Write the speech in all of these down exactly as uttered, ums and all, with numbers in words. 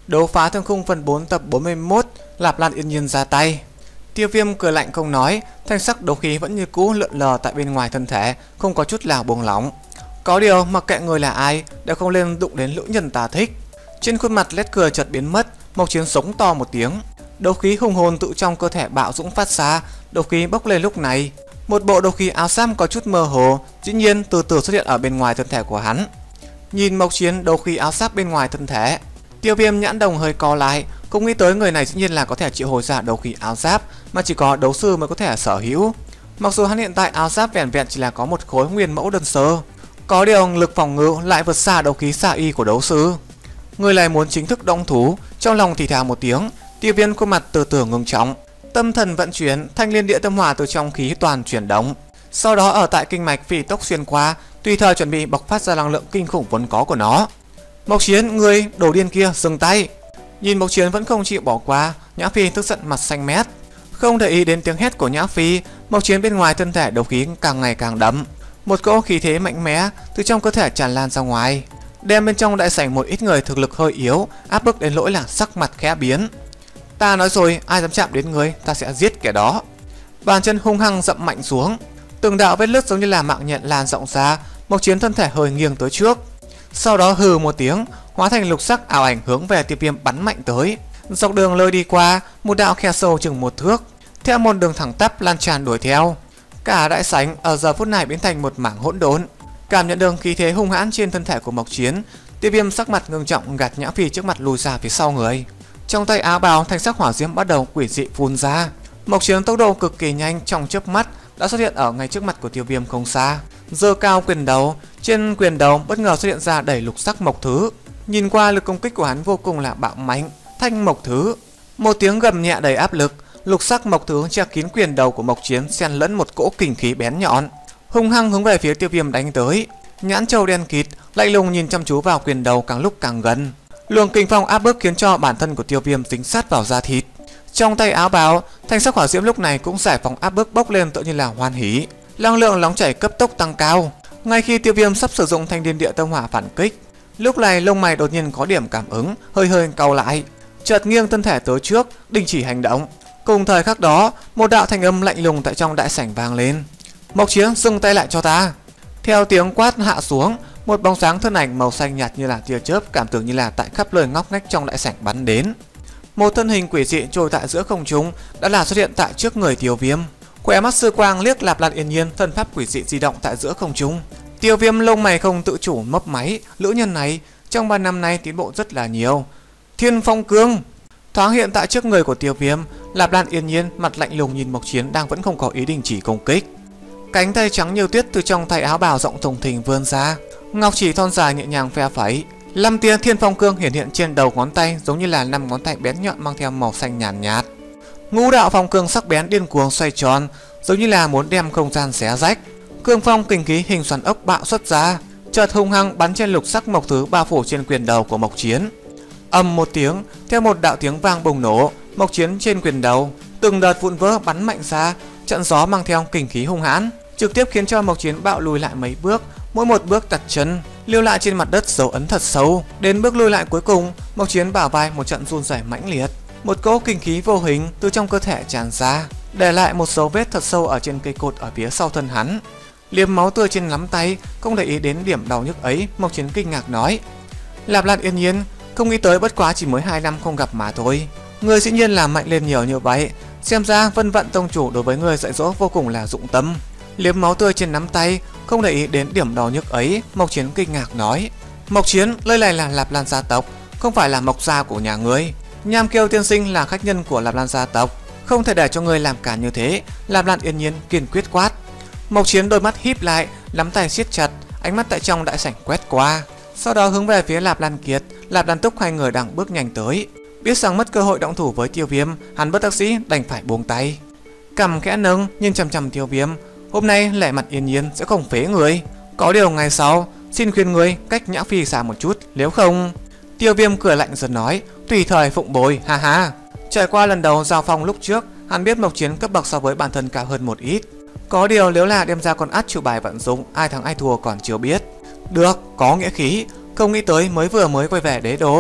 Đấu phá thương khung phần bốn tập bốn mươi mốt, Lạp Lan Yên Nhiên ra tay. Tiêu Viêm cười lạnh không nói, thanh sắc đấu khí vẫn như cũ lượn lờ tại bên ngoài thân thể, không có chút nào buông lỏng. Có điều mặc kệ người là ai, đều không lên đụng đến nữ nhân ta thích. Trên khuôn mặt nét cười chợt biến mất, Mộc Chiến sống to một tiếng. Đấu khí hùng hồn tự trong cơ thể bạo dũng phát ra, đấu khí bốc lên lúc này. Một bộ đấu khí áo sam có chút mơ hồ, dĩ nhiên từ từ xuất hiện ở bên ngoài thân thể của hắn. Nhìn Mộc Chiến đấu khí áo giáp bên ngoài thân thể, Tiêu Viêm nhãn đồng hơi co lại, không nghĩ tới người này dĩ nhiên là có thể triệu hồi ra đấu khí áo giáp mà chỉ có đấu sư mới có thể sở hữu. Mặc dù hắn hiện tại áo giáp vẹn vẹn chỉ là có một khối nguyên mẫu đơn sơ, có điều lực phòng ngự lại vượt xa đấu khí xạ y của đấu sư. Người này muốn chính thức động thủ, trong lòng thì thào một tiếng. Tiêu Viêm khuôn mặt từ từ ngưng trọng, tâm thần vận chuyển, thanh liên địa tâm hỏa từ trong khí toàn chuyển động, sau đó ở tại kinh mạch phi tốc xuyên qua, tùy thời chuẩn bị bộc phát ra năng lượng kinh khủng vốn có của nó. Mộc Chiến, người đồ điên kia, dừng tay! Nhìn Mộc Chiến vẫn không chịu bỏ qua, Nhã Phi tức giận mặt xanh mét. Không để ý đến tiếng hét của Nhã Phi, Mộc Chiến bên ngoài thân thể đấu khí càng ngày càng đậm, một cỗ khí thế mạnh mẽ từ trong cơ thể tràn lan ra ngoài, đem bên trong đại sảnh một ít người thực lực hơi yếu áp bức đến nỗi là sắc mặt khẽ biến. Ta nói rồi, ai dám chạm đến người, ta sẽ giết kẻ đó. Bàn chân hung hăng dậm mạnh xuống, từng đạo vết nứt giống như là mạng nhện lan rộng ra. Mộc Chiến thân thể hơi nghiêng tới trước, sau đó hừ một tiếng, hóa thành lục sắc ảo ảnh hướng về Tiêu Viêm bắn mạnh tới. Dọc đường lơi đi qua, một đạo khe sâu chừng một thước, theo một đường thẳng tắp lan tràn đuổi theo. Cả đại sảnh ở giờ phút này biến thành một mảng hỗn độn. Cảm nhận được khí thế hung hãn trên thân thể của Mộc Chiến, Tiêu Viêm sắc mặt ngưng trọng gạt Nhã Phi trước mặt lùi ra phía sau người. Trong tay áo bào thanh sắc hỏa diễm bắt đầu quỷ dị phun ra. Mộc Chiến tốc độ cực kỳ nhanh, trong chớp mắt đã xuất hiện ở ngay trước mặt của Tiêu Viêm không xa. Giơ cao quyền đầu, trên quyền đầu bất ngờ xuất hiện ra đầy lục sắc mộc thứ. Nhìn qua lực công kích của hắn vô cùng là bạo mạnh, thanh mộc thứ. Một tiếng gầm nhẹ đầy áp lực, lục sắc mộc thứ che kín quyền đầu của Mộc Chiến, xen lẫn một cỗ kình khí bén nhọn, hung hăng hướng về phía Tiêu Viêm đánh tới. Nhãn châu đen kịt, lạnh lùng nhìn chăm chú vào quyền đầu càng lúc càng gần. Luồng kình phong áp bức khiến cho bản thân của Tiêu Viêm dính sát vào da thịt. Trong tay áo bào, thanh sắc hỏa diễm lúc này cũng giải phóng áp bức bốc lên tựa như là hoan hỉ. Năng lượng nóng chảy cấp tốc tăng cao. Ngay khi Tiêu Viêm sắp sử dụng thanh liên địa tâm hỏa phản kích, lúc này lông mày đột nhiên có điểm cảm ứng, hơi hơi cau lại, chợt nghiêng thân thể tới trước, đình chỉ hành động. Cùng thời khắc đó, một đạo thanh âm lạnh lùng tại trong đại sảnh vang lên. Mộc Chiến, dừng tay lại cho ta! Theo tiếng quát hạ xuống, một bóng sáng thân ảnh màu xanh nhạt như là tia chớp, cảm tưởng như là tại khắp nơi ngóc ngách trong đại sảnh bắn đến. Một thân hình quỷ dị trôi tại giữa không trung đã là xuất hiện tại trước người Tiêu Viêm. Khóe mắt sư quang liếc Lạp Lan Yên Nhiên, thân pháp quỷ dị di động tại giữa không trung. Tiêu Viêm lông mày không tự chủ mấp máy, nữ nhân này trong ba năm nay tiến bộ rất là nhiều. Thiên Phong Cương thoáng hiện tại trước người của Tiêu Viêm. Lạp Lan Yên Nhiên mặt lạnh lùng nhìn Mộc Chiến đang vẫn không có ý đình chỉ công kích. Cánh tay trắng như tuyết từ trong tay áo bào rộng thùng thình vươn ra, ngọc chỉ thon dài nhẹ nhàng phe phẩy, năm tia Thiên Phong Cương hiện hiện trên đầu ngón tay, giống như là năm ngón tay bén nhọn mang theo màu xanh nhàn nhạt, nhạt. Ngũ đạo phong cương sắc bén điên cuồng xoay tròn, giống như là muốn đem không gian xé rách. Cương phong kình khí hình xoắn ốc bạo xuất ra, chợt hung hăng bắn trên lục sắc mộc thứ bao phủ trên quyền đầu của Mộc Chiến. Ầm một tiếng, theo một đạo tiếng vang bùng nổ, Mộc Chiến trên quyền đầu từng đợt vụn vỡ bắn mạnh ra, trận gió mang theo kình khí hung hãn, trực tiếp khiến cho Mộc Chiến bạo lùi lại mấy bước, mỗi một bước đặt chân lưu lại trên mặt đất dấu ấn thật sâu. Đến bước lùi lại cuối cùng, Mộc Chiến bả vai một trận run rẩy mãnh liệt, một cỗ kình khí vô hình từ trong cơ thể tràn ra, để lại một dấu vết thật sâu ở trên cây cột ở phía sau thân hắn. Liếm máu tươi trên nắm tay, không để ý đến điểm đau nhức ấy, Mộc Chiến kinh ngạc nói: Lạp Lan Yên Nhiên, không nghĩ tới bất quá chỉ mới hai năm không gặp mà thôi, người dĩ nhiên là mạnh lên nhiều như vậy. Xem ra Vân Vận tông chủ đối với người dạy dỗ vô cùng là dụng tâm. Liếm máu tươi trên nắm tay, không để ý đến điểm đau nhức ấy, Mộc Chiến kinh ngạc nói: Mộc Chiến, nơi này là Lạp Lan gia tộc, không phải là Mộc gia của nhà ngươi. Nham Kiêu tiên sinh là khách nhân của Lạp Lan gia tộc, không thể để cho ngươi làm cản như thế. Lạp Lan Yên Nhiên kiên quyết quát. Mộc Chiến đôi mắt híp lại, nắm tay siết chặt, ánh mắt tại trong đại sảnh quét qua, sau đó hướng về phía Lạp Lan Kiệt, Lạp Lan Túc hai người đang bước nhanh tới. Biết rằng mất cơ hội động thủ với Tiêu Viêm, hắn bất đắc dĩ đành phải buông tay. Cằm khẽ nâng nhìn chằm chằm Tiêu Viêm, hôm nay lẻ mặt Yên Nhiên sẽ không phế người. Có điều ngày sau, xin khuyên người cách Nhã Phi xa một chút, nếu không. Tiêu Viêm cười lạnh dần nói: Tùy thời phụng bồi, ha ha. Trải qua lần đầu giao phong lúc trước, hắn biết Mộc Chiến cấp bậc so với bản thân cao hơn một ít. Có điều nếu là đem ra con át chủ bài vận dụng, ai thắng ai thua còn chưa biết. Được, có nghĩa khí, không nghĩ tới mới vừa mới quay về đế đô,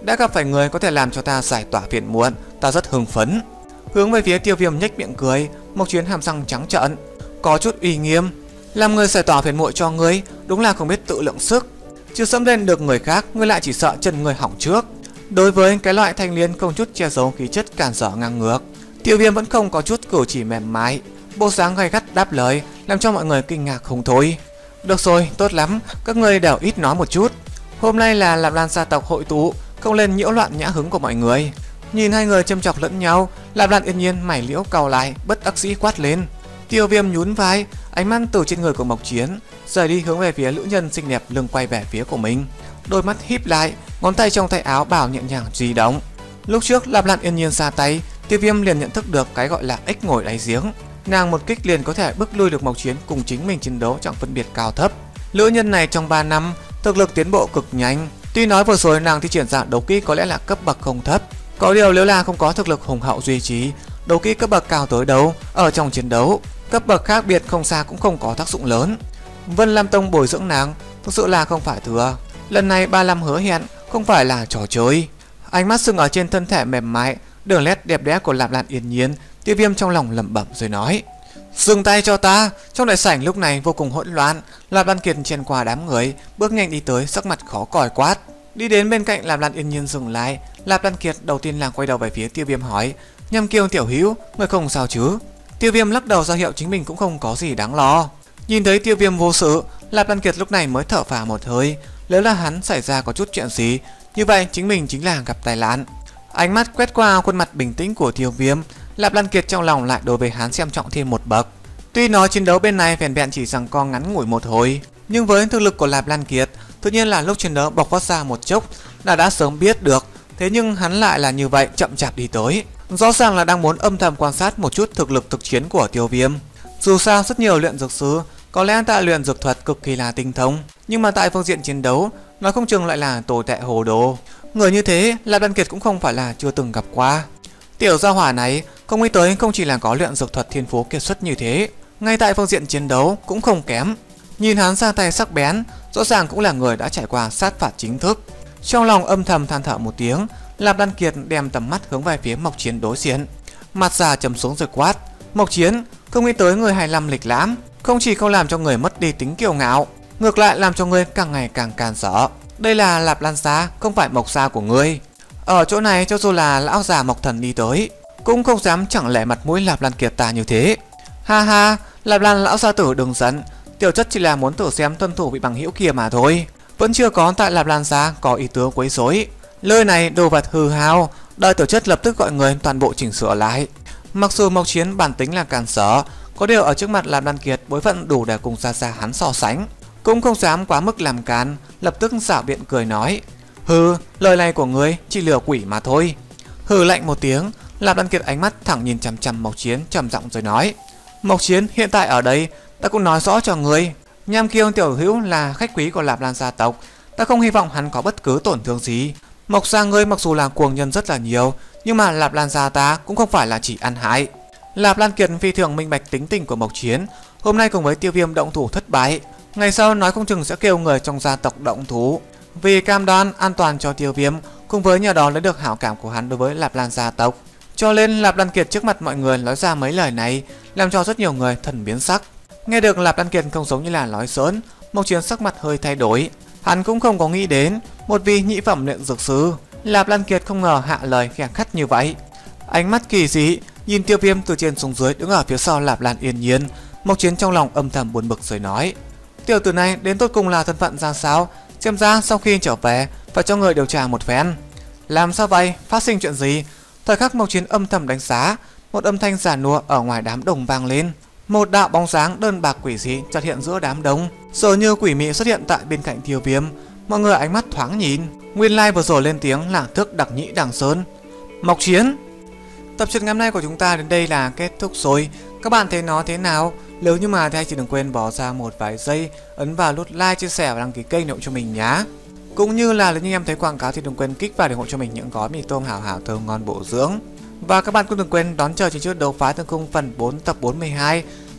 Đã gặp phải người có thể làm cho ta giải tỏa phiền muộn, ta rất hưng phấn. Hướng về phía Tiêu Viêm nhếch miệng cười, Mộc Chiến hàm răng trắng trợn, có chút uy nghiêm. Làm người giải tỏa phiền muộn cho ngươi, đúng là không biết tự lượng sức. Chưa xâm lên được người khác, ngươi lại chỉ sợ chân người hỏng trước. Đối với cái loại thanh niên không chút che giấu khí chất cản trở ngang ngược, Tiêu Viêm vẫn không có chút cử chỉ mềm mại, bộ dáng gay gắt đáp lời, làm cho mọi người kinh ngạc không thôi. Được rồi, tốt lắm, các ngươi đều ít nói một chút. Hôm nay là Lạp Lan gia tộc hội tụ, không lên nhiễu loạn nhã hứng của mọi người. Nhìn hai người châm chọc lẫn nhau, Lạp Lan yên nhiên mày liễu cau lại, bất đắc dĩ quát lên. Tiêu Viêm nhún vai, ánh mắt từ trên người của Mộc Chiến rời đi hướng về phía nữ nhân xinh đẹp lưng quay về phía của mình, đôi mắt híp lại, ngón tay trong tay áo bảo nhẹ nhàng di động. Lúc trước Lạp Lan yên nhiên ra tay, Tiêu Viêm liền nhận thức được cái gọi là ếch ngồi đáy giếng. Nàng một kích liền có thể bức lui được Mộc Chiến cùng chính mình chiến đấu chẳng phân biệt cao thấp. Nữ nhân này trong ba năm thực lực tiến bộ cực nhanh. Tuy nói vừa rồi nàng thi triển ra đấu kỹ có lẽ là cấp bậc không thấp, có điều nếu là không có thực lực hùng hậu duy trì, đấu kỹ cấp bậc cao tới đâu, ở trong chiến đấu cấp bậc khác biệt không xa cũng không có tác dụng lớn. Vân Lam Tông bồi dưỡng nàng thực sự là không phải thừa. Lần này ba năm hứa hẹn không phải là trò chơi. Ánh mắt sừng ở trên thân thể mềm mại, đường nét đẹp đẽ của Lạp Lan yên nhiên, Tiêu Viêm trong lòng lẩm bẩm rồi nói: dừng tay cho ta. Trong đại sảnh lúc này vô cùng hỗn loạn, Lạp Lan Kiệt chen qua đám người, bước nhanh đi tới, sắc mặt khó coi quát. Đi đến bên cạnh Lạp Lan yên nhiên dừng lại, Lạp Lan Kiệt đầu tiên là quay đầu về phía Tiêu Viêm hỏi: Nhâm Kiêu tiểu hữu, người không sao chứ? Tiêu Viêm lắc đầu ra hiệu chính mình cũng không có gì đáng lo. Nhìn thấy Tiêu Viêm vô sự, Lạp Lan Kiệt lúc này mới thở phào một hơi. Nếu là hắn xảy ra có chút chuyện gì, như vậy chính mình chính là gặp tai nạn. Ánh mắt quét qua khuôn mặt bình tĩnh của Tiêu Viêm, Lạp Lan Kiệt trong lòng lại đối với hắn xem trọng thêm một bậc. Tuy nói chiến đấu bên này vẻn vẹn chỉ rằng co ngắn ngủi một hồi, nhưng với thực lực của Lạp Lan Kiệt, tự nhiên là lúc chiến đấu bộc phát ra một chốc là đã sớm biết được. Thế nhưng hắn lại là như vậy chậm chạp đi tới, rõ ràng là đang muốn âm thầm quan sát một chút thực lực thực chiến của Tiêu Viêm. Dù sao rất nhiều luyện dược sư có lẽ tại luyện dược thuật cực kỳ là tinh thông, nhưng mà tại phương diện chiến đấu nói không chừng lại là tồi tệ hồ đồ. Người như thế Lạp Lan Kiệt cũng không phải là chưa từng gặp qua. Tiểu gia hỏa này không nghĩ tới không chỉ là có luyện dược thuật thiên phú kiệt xuất như thế, ngay tại phương diện chiến đấu cũng không kém. Nhìn hắn ra tay sắc bén, rõ ràng cũng là người đã trải qua sát phạt chính thức. Trong lòng âm thầm than thở một tiếng, Lạp Lan Kiệt đem tầm mắt hướng về phía Mộc Chiến đối diện, mặt già trầm xuống rồi quát: Mộc Chiến, không nghĩ tới người hài lâm lịch lãm, không chỉ không làm cho người mất đi tính kiêu ngạo, ngược lại làm cho người càng ngày càng càn rỡ. Đây là Lạp Lan gia, không phải Mộc gia của ngươi. Ở chỗ này cho dù là lão già Mộc Thần đi tới cũng không dám chẳng lẽ mặt mũi Lạp Lan Kiệt ta như thế. Ha ha, Lạp Lan lão gia tử đừng giận, tiểu chất chỉ là muốn thử xem tuân thủ vị bằng hữu kia mà thôi, vẫn chưa có tại Lạp Lan gia có ý tứ quấy rối. Nơi này đồ vật hư hao, đợi tiểu chất lập tức gọi người toàn bộ chỉnh sửa lại. Mặc dù Mộc Chiến bản tính là càn sở, có điều ở trước mặt Lạp Lan Kiệt bối phận đủ để cùng gia gia hắn so sánh, cũng không dám quá mức làm càn, lập tức xảo biện cười nói: hừ, lời này của ngươi chỉ lừa quỷ mà thôi. Hừ lạnh một tiếng, Lạp Lan Kiệt ánh mắt thẳng nhìn chằm chằm Mộc Chiến, trầm giọng rồi nói: Mộc Chiến, hiện tại ở đây ta cũng nói rõ cho ngươi, Nham Kiêu tiểu hữu là khách quý của Lạp Lan gia tộc, ta không hy vọng hắn có bất cứ tổn thương gì. Mộc gia ngươi mặc dù là cuồng nhân rất là nhiều, nhưng mà Lạp Lan gia ta cũng không phải là chỉ ăn hại. Lạp Lan Kiệt phi thường minh bạch tính tình của Mộc Chiến, hôm nay cùng với Tiêu Viêm động thủ thất bại, ngày sau nói không chừng sẽ kêu người trong gia tộc động thủ, vì cam đoan an toàn cho Tiêu Viêm, cùng với nhờ đó lấy được hảo cảm của hắn đối với Lạp Lan gia tộc. Cho nên Lạp Lan Kiệt trước mặt mọi người nói ra mấy lời này, làm cho rất nhiều người thần biến sắc. Nghe được Lạp Lan Kiệt không giống như là nói giỡn, Mộc Chiến sắc mặt hơi thay đổi. Hắn cũng không có nghĩ đến một vị nhị phẩm luyện dược sư, Lạp Lan Kiệt không ngờ hạ lời khẽ khắt như vậy. Ánh mắt kỳ dị nhìn Tiêu Viêm từ trên xuống dưới đứng ở phía sau Lạp Lan yên nhiên, Mộc Chiến trong lòng âm thầm buồn bực rồi nói: tiểu tử này đến tốt cùng là thân phận ra sao? Xem ra sau khi trở về phải cho người điều tra một phen. Làm sao vậy? Phát sinh chuyện gì? Thời khắc Mộc Chiến âm thầm đánh giá, một âm thanh giả nua ở ngoài đám đông vang lên. Một đạo bóng dáng đơn bạc quỷ dị chợt hiện giữa đám đông, rồi như quỷ mị xuất hiện tại bên cạnh Tiêu Viêm. Mọi người ánh mắt thoáng nhìn, nguyên lai like vừa rồi lên tiếng là Thức Đặc Nhĩ Đằng Sơn. Mộc Chiến. Tập truyện ngày hôm nay của chúng ta đến đây là kết thúc rồi. Các bạn thấy nó thế nào? Nếu như mà thì đừng quên bỏ ra một vài giây ấn vào nút like, chia sẻ và đăng ký kênh ủng hộ cho mình nhé. Cũng như là nếu như em thấy quảng cáo thì đừng quên kích vào để ủng hộ cho mình những gói mì tôm hảo hảo thơm ngon bổ dưỡng. Và các bạn cũng đừng quên đón chờ chương trước đấu phá thương khung phần bốn tập bốn mươi hai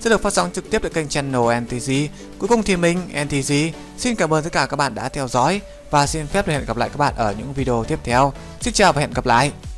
sẽ được phát sóng trực tiếp tại kênh channel en tê giê. Cuối cùng thì mình, en tê giê, xin cảm ơn tất cả các bạn đã theo dõi và xin phép được hẹn gặp lại các bạn ở những video tiếp theo. Xin chào và hẹn gặp lại.